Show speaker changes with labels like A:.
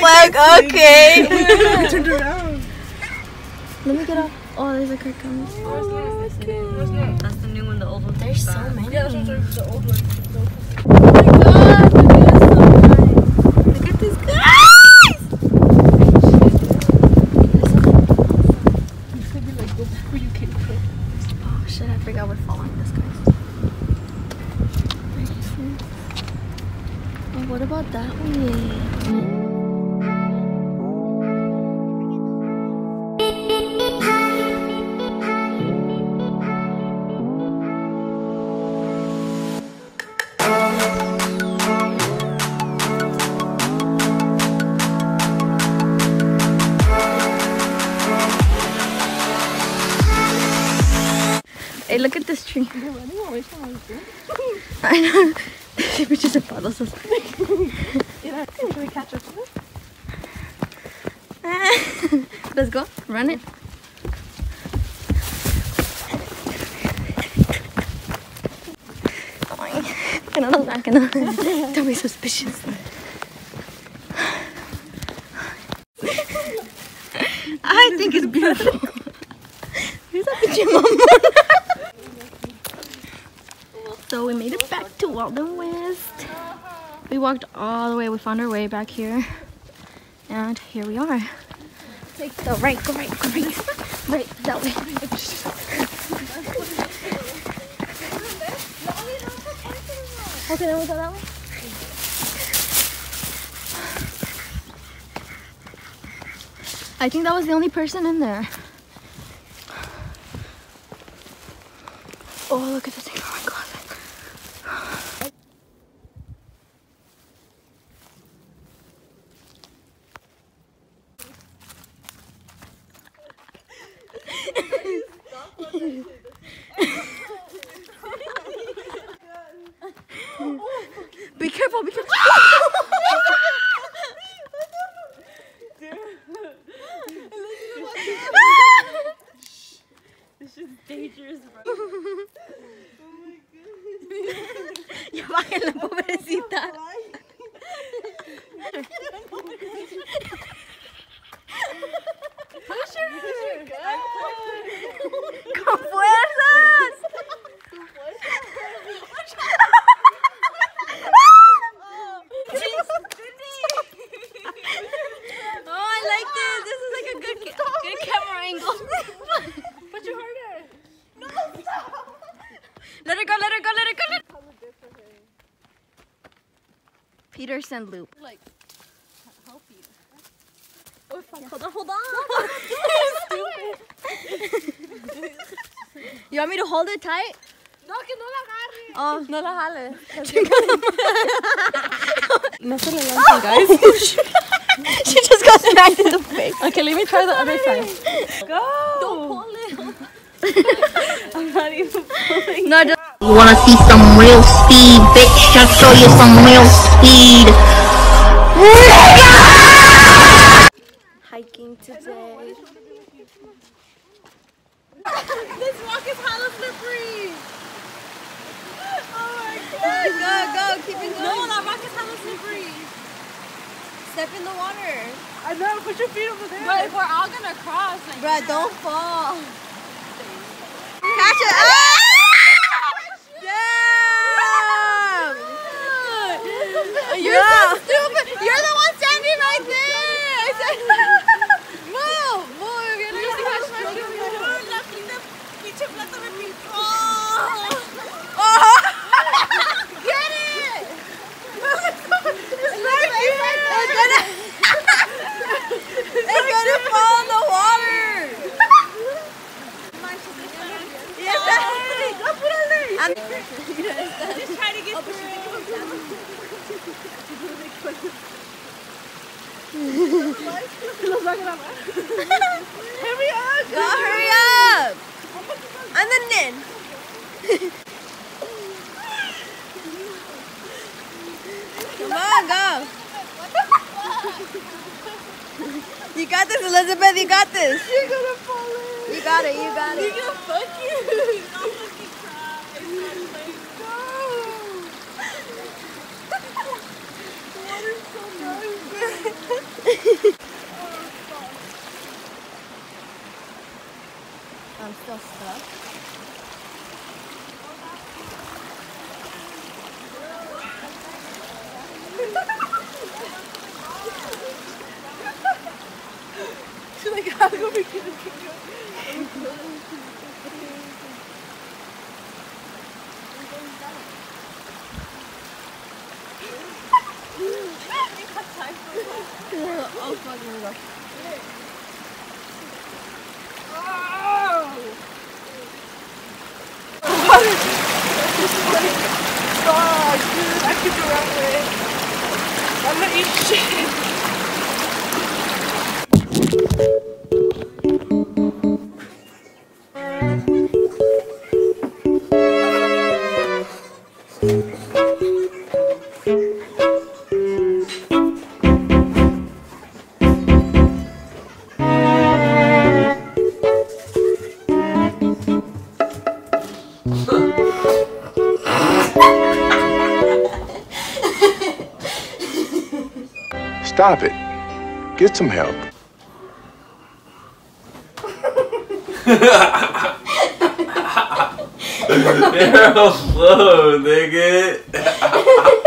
A: like, okay.
B: I turned around.
A: Let me get up. Oh, there's a car coming. Oh, okay. That's the new one, the old one. There's so many.
B: Yeah, those are the old ones.
A: Oh my god, look at this guy. Oh shit, I forgot we're following this guy. Oh, what about that way? Hey, look at this tree.
B: They're running away from us.
A: I know. We're just about us.
B: Can we catch up to them?
A: Let's go. Run it. Que no nos vean, que no. Don't be suspicious. I think it's beautiful. Here's a picture, mama. So we made it back to Walden West. We walked all the way. We found our way back here. And here we are. Take the right, go right, go right. Right, that way. Okay, then we'll go that way. I think that was the only person in there. Oh, look at this thing. Oh my god. Be careful, be careful.
B: This is dangerous, bro. Oh my goodness.
A: Ya bájenla, pobrecita.
B: Push her.
A: ¡Con fuerzas! Oh, I like this. This is like a good camera angle.
B: Put your harder. No, stop.
A: Let her go, let her go, let her go. Let her... Peterson loop.
B: Like, help you. Oh, fuck. Hold on. Stupid.
A: You want me to hold it tight?
B: No, que no la agarre.
A: Oh, no la jale.
B: No se le lanzan, guys.
A: She just got smacked in the face.
B: Okay, let me try the other side. Go.
A: Don't pull it.
B: I'm not even pulling.
A: No, just...
C: You wanna see some real speed, bitch? I'll show you some real speed.
A: Hiking today.
B: This rock is hella slippery. Oh my god.
A: Go, go, keep it
B: No,
A: going.
B: that rock is hella slippery.
A: Step in the water.
B: I know, put your feet over there. But if we're all gonna cross, like,
A: Bruh, don't fall. Catch it. Ah! Damn! You're so stupid. You're the one standing right there. I said, move, move. You're gonna catch my shoe. Oh! Get it! It's right here. It's gonna fall in the water. Yes, go put it there.
B: just try to get through it. Hurry up!
A: Go, hurry up! And then come on, go. You got this, Elizabeth. You got this.
B: You're gonna fall in.
A: You got it. You got
B: You're
A: it.
B: gonna fuck you. I'll fucking cry. It's not like, no. The water's so nice.
A: I'm still stuck.
B: She's like, how do we get it?
A: Oh fuck, here we go.
B: God, dude, I could go that way. I'm gonna eat shit.
D: Stop it. Get some help.
E: You're a flow, nigga.